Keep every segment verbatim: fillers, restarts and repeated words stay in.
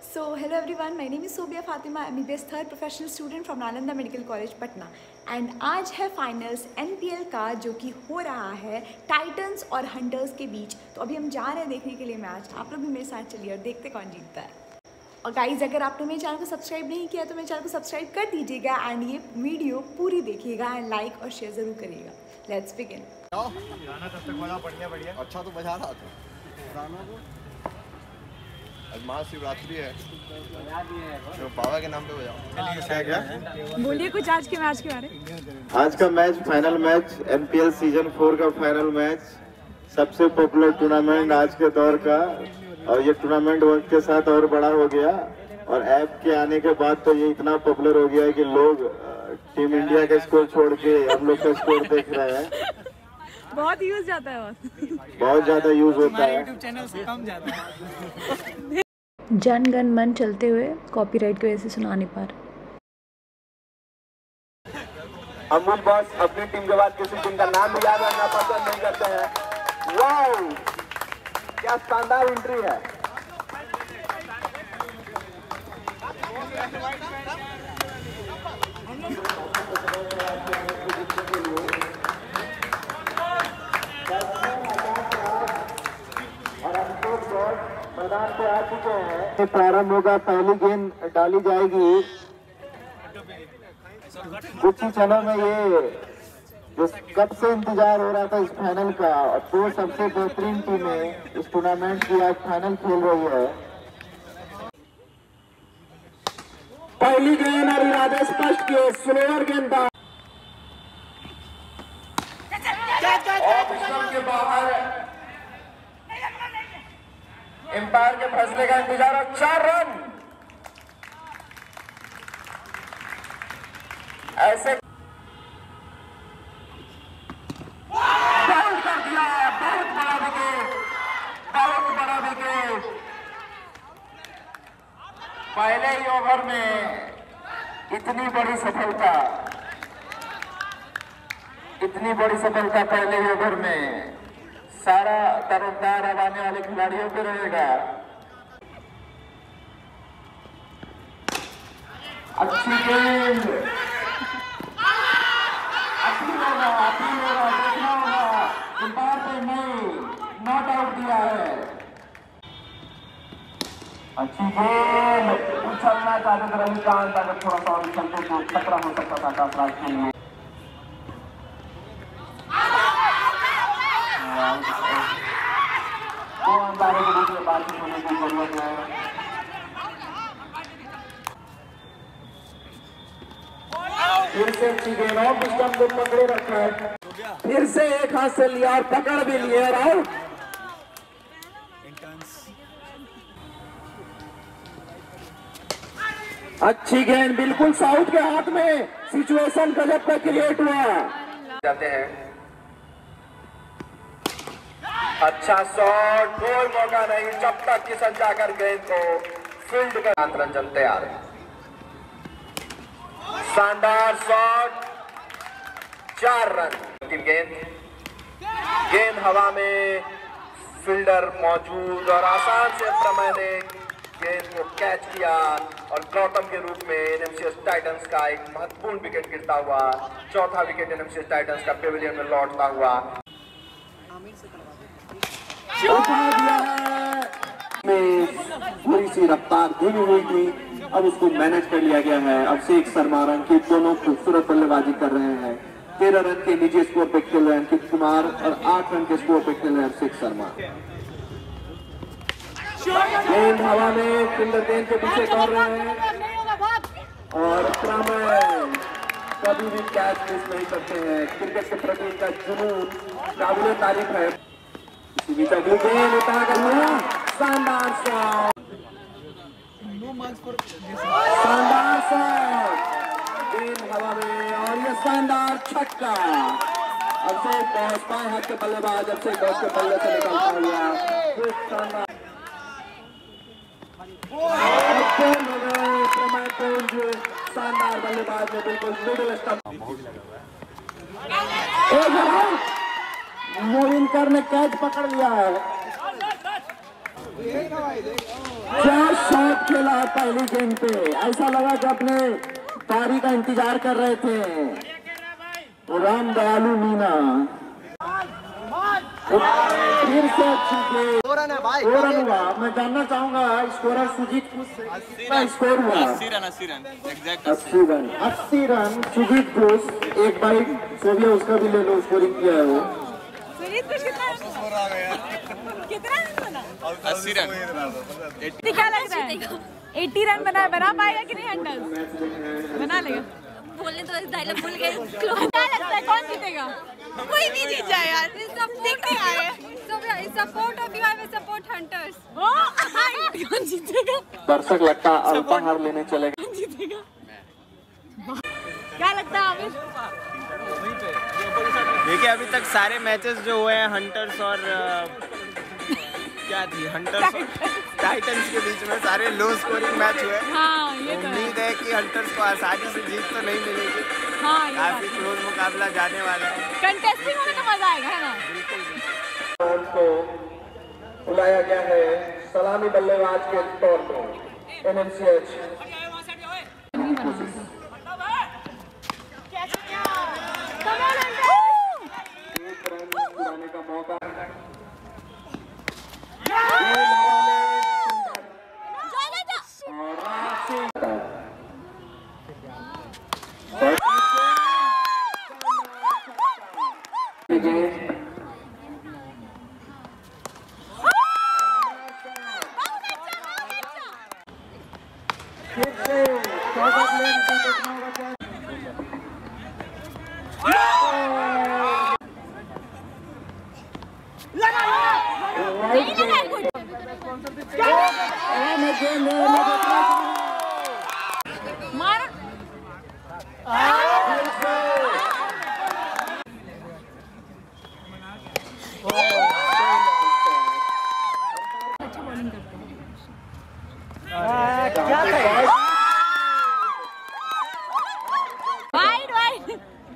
So hello everyone, my name is Sobia Fatima, M B B S third professional student from Nalanda Medical College Patna and आज है finals N P L का जो कि हो रहा है titans और हंटर्स के बीच। तो अभी हम जा रहे हैं देखने के लिए मैच। आप लोग भी मेरे साथ चलिए और देखते कौन जीतता है। और गाइज अगर आपने मेरे चैनल को सब्सक्राइब नहीं किया तो मेरे चैनल को सब्सक्राइब कर दीजिएगा एंड ये वीडियो पूरी देखिएगा एंड लाइक और शेयर ज़रूर करिएगा। Let's begin. गाना तब तक बजा बढ़िया बढ़िया अच्छा तो बजा रहा था गाना को। आज महाशिवरात्रि है तो बाबा के नाम पे बजाओ। क्या क्या बोलिए कुछ आज के मैच के बारे में। आज का match final match N P L season four का फाइनल मैच, सबसे पॉपुलर टूर्नामेंट आज के दौर का, और ये टूर्नामेंट वक्त के साथ और बड़ा हो गया और ऐप के आने के बाद तो ये इतना पॉपुलर हो गया है कि लोग टीम इंडिया का स्कोर छोड़ के हम लोग का स्कोर देख रहे हैं। बहुत यूज जाता है बहुत बहुत ज्यादा यूज होता है। यूट्यूब चैनल से कम जाता है। जन गण मन चलते हुए कॉपीराइट की वजह से सुना नहीं पा रहे। अमूल बॉस अपनी टीम के बाद किसी टीम का नाम भी याद रखना पसंद नहीं करते हैं। वाओ क्या शानदार एंट्री है। मैदान पे आ चुके हैं। प्रारंभ होगा, पहली गेंद डाली जाएगी। कुछ ही क्षणों में ये जो कब से इंतजार हो रहा था इस फाइनल का, और दो सबसे बेहतरीन टीमें इस टूर्नामेंट की आज फाइनल खेल रही है। पहली गेंद और इरादे स्पष्ट किए, स्लोअर गेंदबाज के बाहर, एम्पायर के फैसले का इंतजार और चार रन ऐसे बहुत कर दिया, बहुत बड़ा विकेट, बहुत बड़ा विकेट। पहले ही ओवर में इतनी बड़ी सफलता, इतनी बड़ी सफलता पहले ही ओवर में। सारा तरफदार अब आने वाले खिलाड़ियों पे रहेगा। अच्छी गेंद, अच्छी होगा, अच्छी होगा, देखना होगा। एम्पायर पे नहीं, नॉट आउट दिया है। अच्छी गेंद, उछलना चाहते थे रविकांत, अगर थोड़ा सा और उछलते तो खतरा हो सकता था काफराज के लिए। दो अंदाजे के बीच में बातचीत होने की जरूरत है। फिर से अच्छी गेंद और विश्राम को पकड़े रखा है, फिर से एक हाथ से लिया और पकड़ भी लिए और आउट। अच्छी गेंद बिल्कुल साउथ के हाथ में, सिचुएशन गजब का क्रिएट हुआ। जाते हैं, अच्छा शॉट, कोई मौका नहीं जब तक कि सज्जा कर गेंद को फील्ड का रंजन तैयार है। शानदार शॉट, चार रन। अंतिम गेंद, गेंद हवा में, फील्डर मौजूद और आसान से प्रमय ने गेंद को कैच किया और गौतम के रूप में N M C S titans का एक महत्वपूर्ण विकेट गिरता हुआ, चौथा wicket N M C S titans का पेविलियन में लौटता हुआ। थोड़ी सी रफ्तार धीमी हुई थी, अब उसको मैनेज कर लिया गया है। अभिषेक शर्मा रंकित दोनों खूबसूरत बल्लेबाजी कर रहे हैं। तेरह रन के निजी स्कोर पे खेल रहे हैं अंकित कुमार और आठ रन के स्कोर पे खेल रहे हैं अभिषेक शर्मा। गेंद हवा में, फील्डर गेंद के पीछे कर रहे हैं और प्रमय कभी भी कैच मिस नहीं करते हैं। क्रिकेट के प्रति इनका जुनून काबिल तारीफ है। गेंद उतार कर लिया, शानदार शॉट, शानदार शॉट, गेंद हवा में और ये शानदार छक्का। अभिषेक बॉस बाएं हाथ के बल्लेबाज अभिषेक बॉस के बल्ले से निकलता हुआ शानदार। शानदार बल्लेबाज ने बिल्कुल मिडिल स्टंप, मोविनकर ने कैच पकड़ लिया है। क्या शॉट खेला पहली गेंद पे, ऐसा लगा कि अपने पारी का इंतजार कर रहे थे राम दयालु मीना। फिर से अच्छी रन है भाई, रन हुआ। मैं जानना चाहूंगा स्कोरर सुजीत कितना स्कोर हुआ? अस्सी रन, अस्सी रन एग्जैक्ट अस्सी रन अस्सी रन सुजीत घोष। एक बाइट सोबिया उसका भी ले लो, स्कोरिंग किया है वो। सुजीत घोष कितना कितना बना? अस्सी रन। क्या लग रहा है अस्सी रन बना बना पाएगा कि नहीं हंटर्स? बना लेगा। बोलने तो डायलॉग भूल गए। क्या लगता है कौन जीतेगा? कोई भी जीत जाए यार, सब देखते आए। सब support of you, I will support hunters. कौन जीतेगा? दर्शक लगता अल्पाहार लेने चले गए। कौन जीतेगा? क्या लगता है आमिर? देखिए अभी तक सारे मैचेस जो हुए हैं हंटर्स और क्या थी हंटर्स टाइटंस के बीच में सारे लो स्कोरिंग मैच हुए। हाँ, ये तो उम्मीद है कि हंटर्स को आसानी से जीत तो नहीं मिलेगी। हाँ, काफी क्लोज मुकाबला जाने वाला है। कंटेस्टिंग में तो मजा आएगा, है ना? को बुलाया गया है सलामी बल्लेबाज के तौर पर एनएमसीएच। का मौका मार वाइड वाइड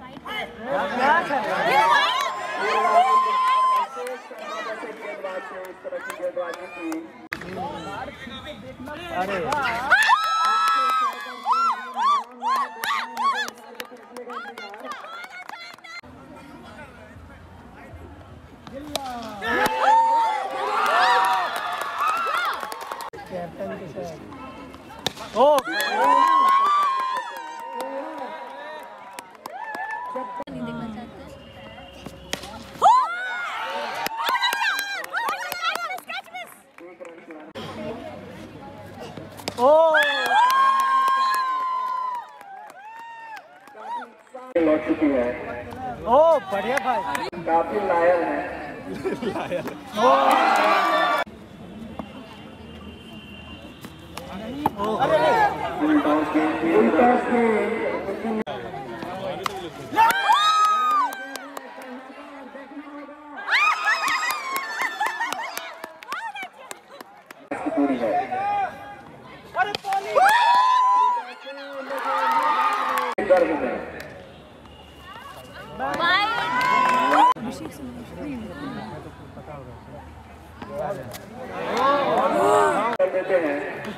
लौट चुकी है। ओ बढ़िया भाई, काफी लायल है। पूरी है गर्व में देते हैं।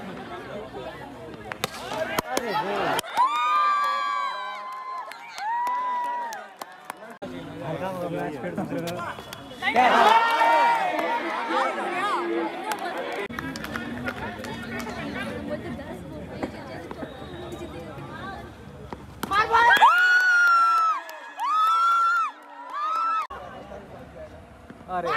अरे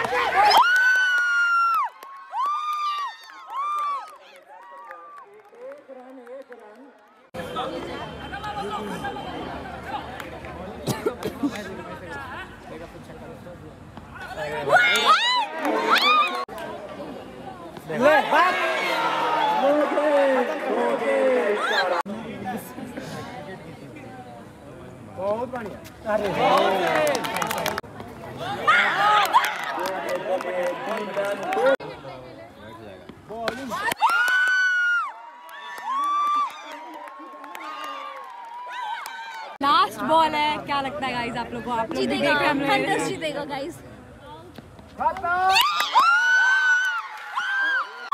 बहुत बढ़िया। अरे लास्ट बॉल है, क्या लगता है गाइस आप लोगों को? आप लोग देख रहे हैं, हम लोग हंटर्स जीतेगा guys.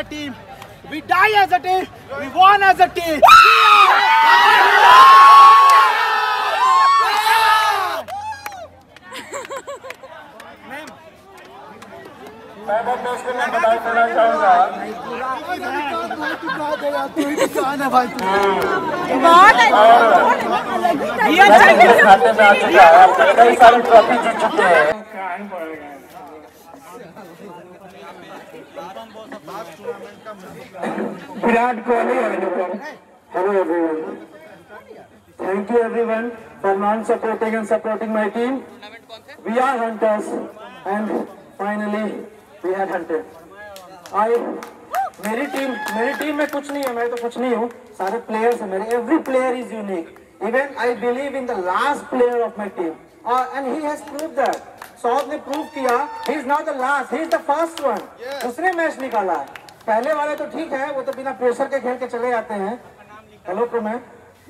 a team. We die as a team. We won as a team. मैं बधाई देना चाहूँगा। खाते में आ चुका है, कई सारी ट्रॉफी जीत चुके हैं। Virat Kohli hello everyone, thank you everyone for non supporting and supporting my team. We are hunters and finally we had hunted. I मेरी टीम मेरी टीम में कुछ नहीं है, मैं तो कुछ नहीं हूँ, सारे प्लेयर्स हैं मेरे। Every player is unique. Even I believe in the last player of my team and he has prove that. Saud ने प्रूव किया he is not the last, he is the first one. उसने match निकाला है। पहले वाले तो ठीक है, वो तो बिना प्रेशर के खेल के चले जाते हैं। हेलो प्रो मैं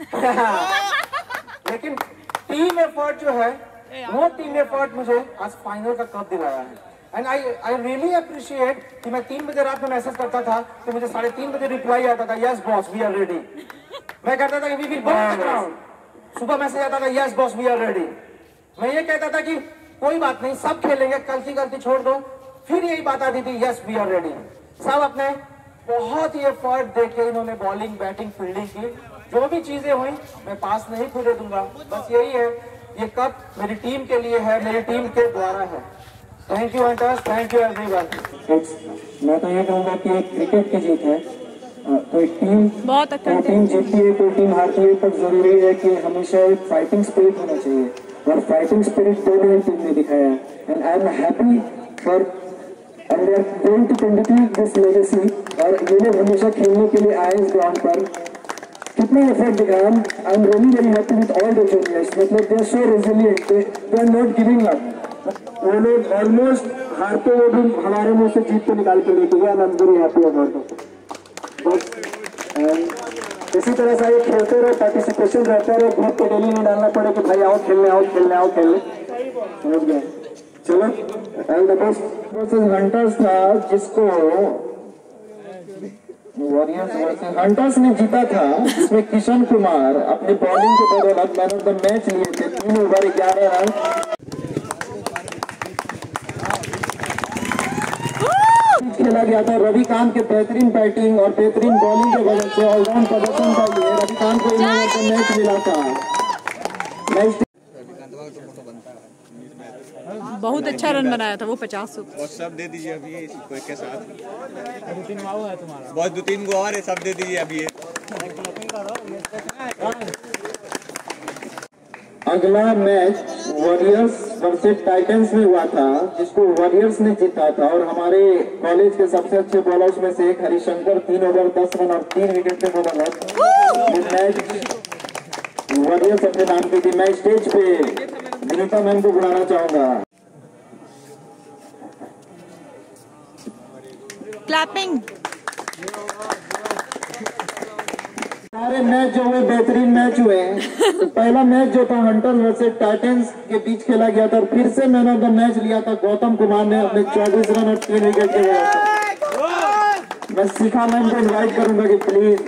लेकिन टीम एफर्ट जो है वो टीम एफर्ट मुझे आज फाइनल का कप दिलाया है। And I I really appreciate कि मैं तीन बजे रात में मैसेज करता था तो मुझे साढ़े तीन बजे रिप्लाई आता था yes boss we are ready. मैं कहता था कि वी विल बॉल ग्राउंड। सुबह मैसेज आता था yes boss we are ready. मैं ये कहता था कि कोई बात नहीं, सब खेलेंगे, गलती गलती छोड़ दो। फिर यही बात आती थी यस वी आर रेडी। सब अपने बहुत ही एफर्ट देके इन्होंने बॉलिंग बैटिंग फील्डिंग की। जो भी चीजें हुई मैं पास नहीं खुदे दूंगा। बस यही है, ये कप मेरी टीम के लिए है, मेरी टीम के द्वारा है। Thank you hunters, thank you everyone. मैं तो ये कहूँगा कि एक क्रिकेट की जीत है। कोई टीम बहुत कोई टीम जीतती है, कोई टीम हारती है, पर जरूरी है कि हमेशा एक फाइटिंग स्पिरिट होना चाहिए और फाइटिंग स्पिरिट दोनों टीम ने दिखाया है। And I am happy for and they are going to continue this legacy। और ये लोग हमेशा खेलने के लिए आए इस ग्राउंड पर, कितने एफर्ट दिखाया। I am really very happy with all the juniors. मतलब they are so resilient, they are not giving up. वो लोग ऑलमोस्ट हारते हुए भी हमारे मुंह से जीत को निकाल के लेके गए। I am very happy about it. इसी तरह से ये खेलते रहो, पार्टिसिपेशन रहता रहो, ग्रुप को डेली नहीं डालना पड़े कि भाई आओ खेलने आओ खेलने आओ खेलने। समझ गए? चलो and the best versus hunters था, जिसको वॉरियर्स वर्सेस हंटर्स ने जीता था, जिसमें किशन कुमार अपनी बॉलिंग के बदौलत मैन ऑफ द मैच लिए थे। तीन ओवर ग्यारह रन खेला गया था। रविकांत के बेहतरीन बैटिंग और बेहतरीन बॉलिंग के वजह से ऑलराउंड प्रदर्शन का ये रविकांत को मैन ऑफ द मैच मिला था। मैच बहुत अच्छा रन बनाया था वो, पचास और सब दे दीजिए अभी इसको के साथ। दो तीन गो है तुम्हारा, बहुत दो तीन गो और है, सब दे दीजिए अभी ये। अगला मैच वॉरियर्स वर्सेस टाइटंस में हुआ था, जिसको वॉरियर्स ने जीता था। और हमारे कॉलेज के सबसे अच्छे बॉलर्स में से एक हरिशंकर तीन ओवर दस रन और तीन विकेट पे बदौलत मैच वॉरियर्स अपने नाम की थी। मैं स्टेज पे विनीता मैम को बुलाना चाहूंगा। क्लैपिंग। सारे मैच जो हुए बेहतरीन मैच हुए। तो पहला मैच जो था हंटर्स वर्सेस टाइटंस के बीच खेला गया था और फिर से मैन ऑफ द मैच लिया था गौतम कुमार ने अपने चौबीस रन और तीन विकेट के वजह से। मैं शिखा मैम को इन्वाइट करूंगा कि प्लीज।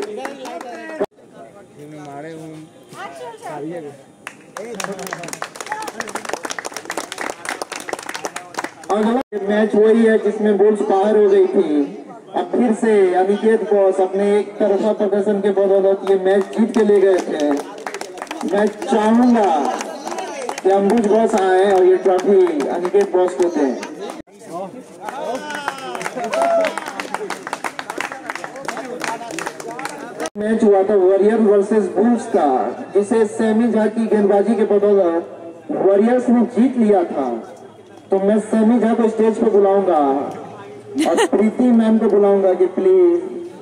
अगला मैच वही है जिसमें बॉल्स बाहर हो गई थी। अब फिर से अनिकेत बॉस अपने एक तरफा प्रदर्शन के बदौलत ये मैच जीत के ले गए थे। मैं चाहूंगा कि अंबुज बॉस आए और ये ट्रॉफी अनिकेत बॉस को दें। मैच हुआ था वॉरियर वर्सेस बुल्स का, जिसे सैमी झा की गेंदबाजी के बदौलत वॉरियर्स ने जीत लिया था। तो मैं सैमी झा को स्टेज पर बुलाऊंगा और प्रीति मैम को बुलाऊंगा कि प्लीज।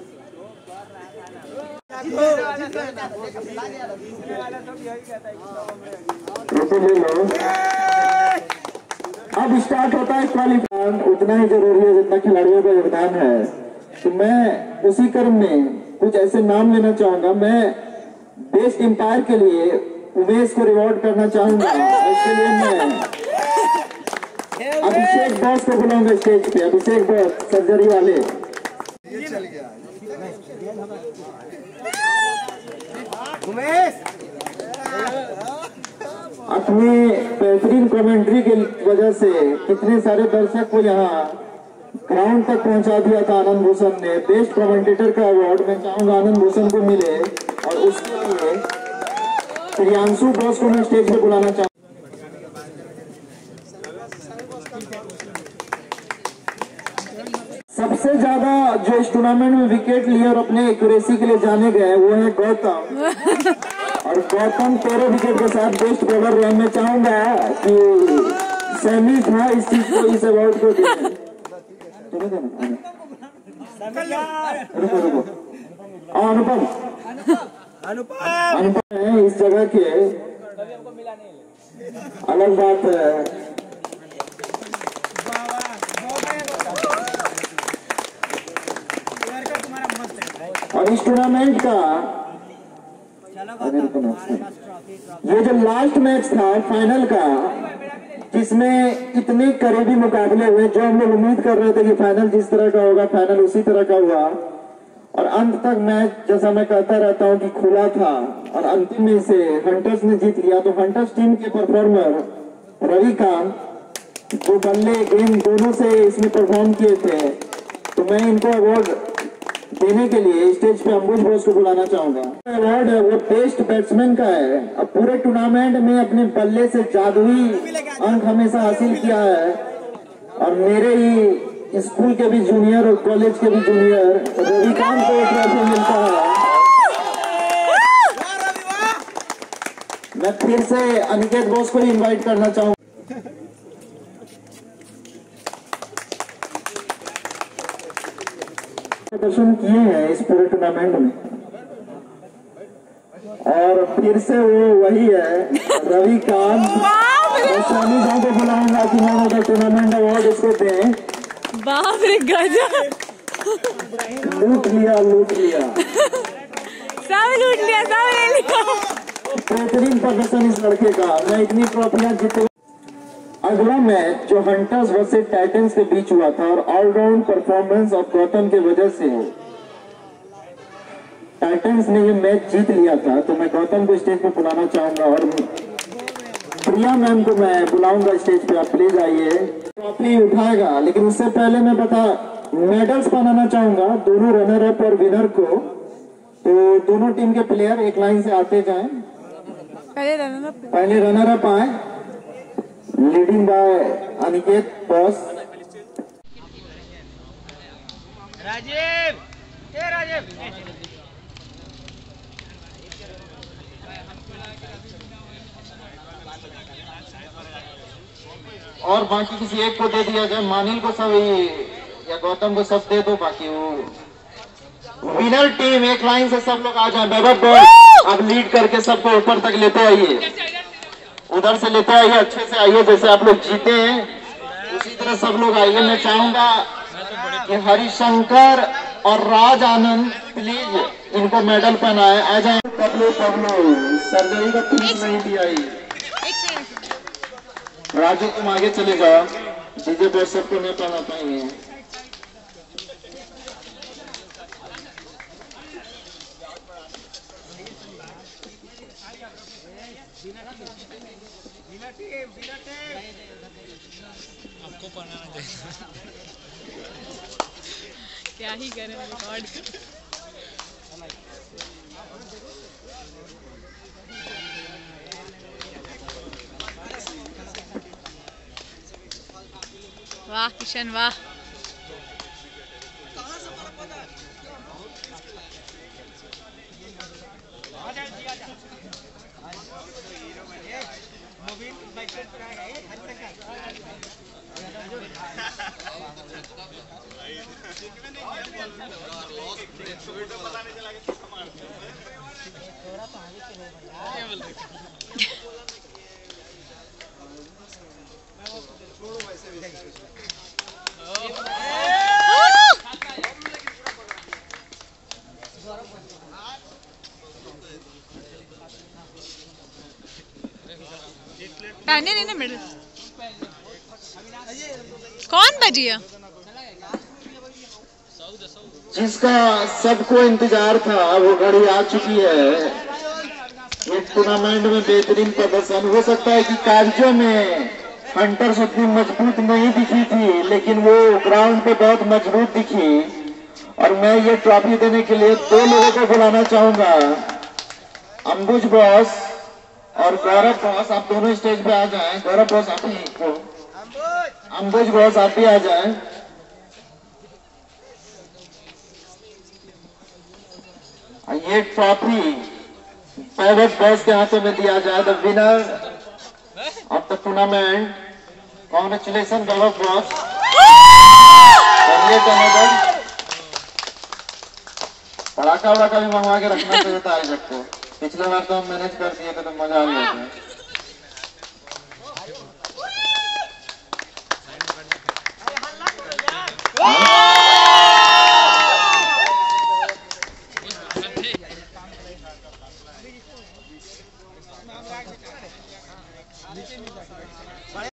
ले लो। अब स्टार्ट होता है क्वालिफायर। उतना ही जरूरी है जितना खिलाड़ियों का योगदान है। तो मैं उसी क्रम में कुछ ऐसे नाम लेना चाहूंगा। मैं बेस्ट एम्पायर के लिए उमेश को रिवॉर्ड करना चाहूंगा। इसके लिए मैं अभिषेक बॉस को बुलाऊंगा स्टेज पे। अभिषेक बॉस सर्जरी वाले। ये चल गया। अपनी बेहतरीन कमेंट्री की वजह से कितने सारे दर्शक को यहाँ ग्राउंड तक पहुंचा दिया था आनंद भूषण ने। बेस्ट कमेंटेटर का अवार्ड मैं चाहूंगा आनंद भूषण को मिले और उसके लिए प्रियांशु बॉस को मैं स्टेज पे बुलाना चाहूंगा। सबसे ज्यादा जो इस टूर्नामेंट में विकेट लिए और अपने एक्यूरेसी के लिए जाने गए वो है गौतम, और गौतम तेरह विकेट के साथ बेस्ट बॉलर रहे। मैं चाहूंगा कि सैमी था इस चीज को, इस अवार्ड को देना। रुको रुको अनुपम अनुपम है इस जगह के, अलग बात है। और इस टूर्नामेंट का ये जो लास्ट मैच था फाइनल का, जिसमें इतने करीबी मुकाबले हुए, जो हम लोग उम्मीद कर रहे थे कि फाइनल जिस तरह का होगा फाइनल उसी तरह का हुआ, और अंत तक मैच जैसा मैं कहता रहता हूं कि खुला था और अंतिम में से हंटर्स ने जीत लिया। तो हंटर्स टीम के परफॉर्मर रविकांत जो बल्ले गेंद दोनों से इसमें परफॉर्म किए थे, तो मैं इनको अवार्ड देने के लिए स्टेज पे अंबुज बॉस को बुलाना चाहूंगा। अवार्ड है वो बेस्ट बैट्समैन का है। अब पूरे टूर्नामेंट में अपने बल्ले से जादुई अंक हमेशा हासिल किया है, और मेरे ही स्कूल के भी जूनियर और कॉलेज के भी जूनियर रविकांत को ट्रॉफी मिलता है। मैं फिर से अनिकेत बॉस को इन्वाइट करना चाहूंगा। प्रदर्शन किए हैं इस पूरे टूर्नामेंट में, और फिर से वो वही है रविकांत। स्वामी साहब को बुलाऊंगा कि मैंने अगर टूर्नामेंट अवार्ड इसको दें। बाप रे गजब, लूट लिया लूट लिया सब लूट लिया, सब ले लिया। बेहतरीन प्रदर्शन इस लड़के का। मैं इतनी ट्रॉफियां जीते। अगला मैच जो हंटर्स वर्सेस टाइटंस के बीच हुआ था, और ऑलराउंड परफॉर्मेंस ऑफ गौतम की वजह से टाइटंस ने ये मैच जीत लिया था। तो मैं गौतम को स्टेज पे बुलाना चाहूंगा, और प्रिया मैम को मैं बुलाऊंगा स्टेज पे। आप प्लीज आइए। ट्रॉफी उठाएगा, लेकिन उससे पहले मैं बता मेडल्स बनाना चाहूंगा दोनों रनर अप और विनर को। तो दोनों टीम के प्लेयर एक लाइन से आते जाएं। पहले रनर अप पहले रनर अप आए, leading by Aniket boss. Rajeev, ए राजीव, और बाकी किसी एक को दे दिया जाए, मानिल को सब या गौतम को सब दे दो। बाकी वो विनर टीम एक लाइन से सब लोग आ जाए। वैभव बॉल अब लीड करके सबको ऊपर तक लेते आइए, उधर से लेते आइए, अच्छे से आइए। जैसे आप लोग जीते हैं उसी तरह सब लोग आइए। मैं चाहूंगा कि हरिशंकर और राज आनंद प्लीज इनको मेडल पहनाए। आ जाए पबलो पबलो, सर्जरी का फीस नहीं दी आई। राजू तुम आगे चले जाओ, डीजे बॉस सबको नहीं पहना पाएंगे। आपको पढ़ाना चाहिए। क्या ही करें रिकॉर्ड। वाह किशन वाह। पहने नहीं ना मेडल। कौन बजिया? जिसका सबको इंतजार था वो घड़ी आ चुकी है। ये टूर्नामेंट में बेहतरीन प्रदर्शन हो सकता है कि कागजों में हंटर्स उतनी मजबूत नहीं दिखी थी, लेकिन वो ग्राउंड पे बहुत मजबूत दिखी। और मैं ये ट्रॉफी देने के लिए दो लोगों को बुलाना चाहूंगा, अंबुज बॉस और गौरव बॉस। आप दोनों स्टेज पे आ जाएं। गौरव बॉस आप ही को, अंबुज बॉस आप भी आ जाएं। ये ट्रॉफी पैवट बॉस के हाथों में दिया जाए। The winner of the tournament, congratulation Gaurav boss. पड़ाका वड़ाका भी मंगवा के रखना चाहिए था आयोजक को। पिछले बार तो हम मैनेज कर